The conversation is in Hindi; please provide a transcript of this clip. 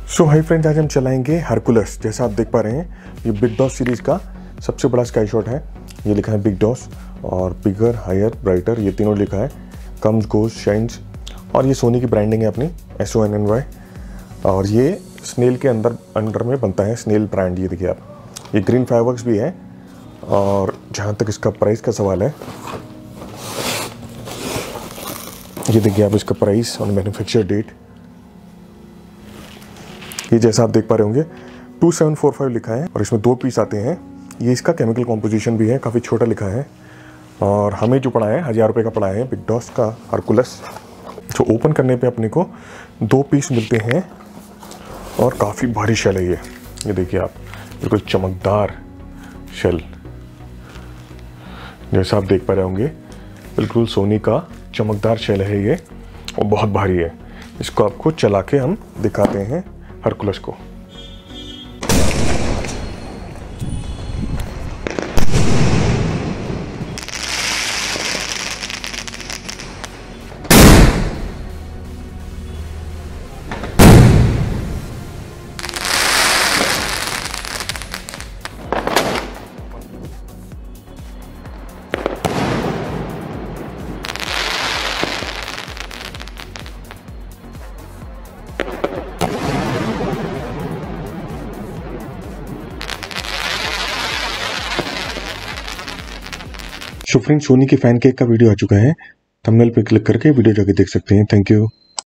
सो हाई फ्रेंड्स, आज हम चलाएंगे हरकुलस। जैसा आप देख पा रहे हैं, ये बिग डॉस सीरीज़ का सबसे बड़ा स्काई शॉट है। ये लिखा है बिग डॉस और बिगर, हायर, ब्राइटर, ये तीनों लिखा है। Comes, goes, shines. और ये सोनी की ब्रांडिंग है अपनी, SONNY। और ये स्नेल के अंडर में बनता है, स्नेल ब्रांड। ये देखिए आप, ये ग्रीन फायरवर्क्स भी है। और जहाँ तक इसका प्राइस का सवाल है, ये देखिए आप इसका प्राइस और मैन्युफैक्चर डेट। ये जैसा आप देख पा रहे होंगे 2745 लिखा है और इसमें 2 पीस आते हैं। ये इसका केमिकल कॉम्पोजिशन भी है, काफ़ी छोटा लिखा है। और हमें जो पड़ा है 1000 रुपये का पड़ा है बिग डॉस का हरकुलस, जो ओपन करने पे अपने को 2 पीस मिलते हैं। और काफ़ी भारी शेल है ये देखिए आप, बिल्कुल चमकदार शेल। जैसा आप देख पा रहे होंगे, बिल्कुल सोनी का चमकदार शेल है ये, और बहुत भारी है। इसको आपको चला के हम दिखाते हैं हरकुलस को। सो फ्रेंड्स, सोनी के फैन केक का वीडियो आ चुका है। थंबनेल पे क्लिक करके वीडियो जाके देख सकते हैं। Thank you.